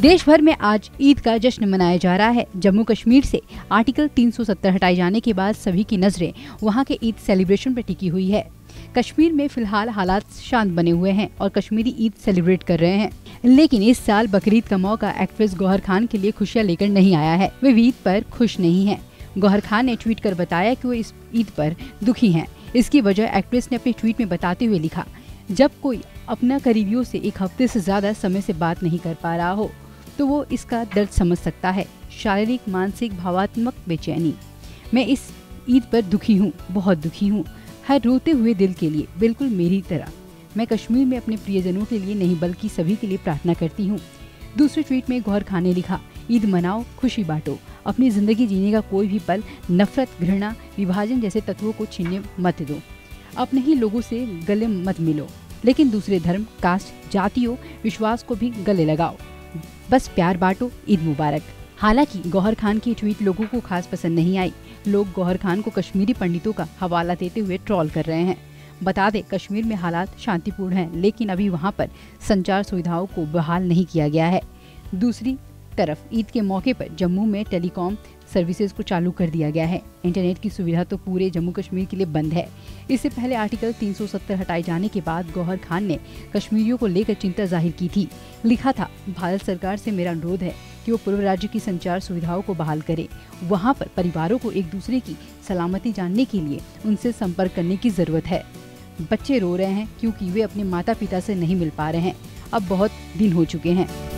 देश भर में आज ईद का जश्न मनाया जा रहा है। जम्मू कश्मीर से आर्टिकल 370 हटाए जाने के बाद सभी की नजरें वहां के ईद सेलिब्रेशन पर टिकी हुई है। कश्मीर में फिलहाल हालात शांत बने हुए हैं और कश्मीरी ईद सेलिब्रेट कर रहे हैं, लेकिन इस साल बकरीद का मौका एक्ट्रेस गौहर खान के लिए खुशियां लेकर नहीं आया है। वे ईद पर खुश नहीं हैं। गौहर खान ने ट्वीट कर बताया कि वो इस ईद पर दुखी हैं। इसकी वजह एक्ट्रेस ने अपने ट्वीट में बताते हुए लिखा, जब कोई अपना करीबियों से एक हफ्ते से ज्यादा समय से बात नहीं कर पा रहा हो तो वो इसका दर्द समझ सकता है। शारीरिक, मानसिक, भावात्मक बेचैनी। मैं इस ईद पर दुखी हूँ, बहुत दुखी हूँ, हर रोते हुए दिल के लिए, बिल्कुल मेरी तरह। मैं कश्मीर में अपने प्रियजनों के लिए नहीं बल्कि सभी के लिए प्रार्थना करती हूँ। दूसरे ट्वीट में गौहर खान ने लिखा, ईद मनाओ, खुशी बांटो, अपनी जिंदगी जीने का कोई भी पल नफरत, घृणा, विभाजन जैसे तत्वों को छीनने मत दो। अपने ही लोगों से गले मत मिलो, लेकिन दूसरे धर्म, कास्ट, जातियों, विश्वास को भी गले लगाओ। बस प्यार बांटो, ईद मुबारक। हालांकि गौहर खान की ट्वीट लोगों को खास पसंद नहीं आई। लोग गौहर खान को कश्मीरी पंडितों का हवाला देते हुए ट्रोल कर रहे हैं। बता दें, कश्मीर में हालात शांतिपूर्ण हैं, लेकिन अभी वहां पर संचार सुविधाओं को बहाल नहीं किया गया है। दूसरी तरफ ईद के मौके पर जम्मू में टेलीकॉम सर्विसेज को चालू कर दिया गया है। इंटरनेट की सुविधा तो पूरे जम्मू कश्मीर के लिए बंद है। इससे पहले आर्टिकल 370 हटाए जाने के बाद गौहर खान ने कश्मीरियों को लेकर चिंता जाहिर की थी। लिखा था, भारत सरकार से मेरा अनुरोध है कि वो पूर्व राज्य की संचार सुविधाओं को बहाल करे। वहाँ पर परिवारों को एक दूसरे की सलामती जानने के लिए उनसे संपर्क करने की जरूरत है। बच्चे रो रहे हैं क्योंकि वे अपने माता पिता से नहीं मिल पा रहे हैं। अब बहुत दिन हो चुके हैं।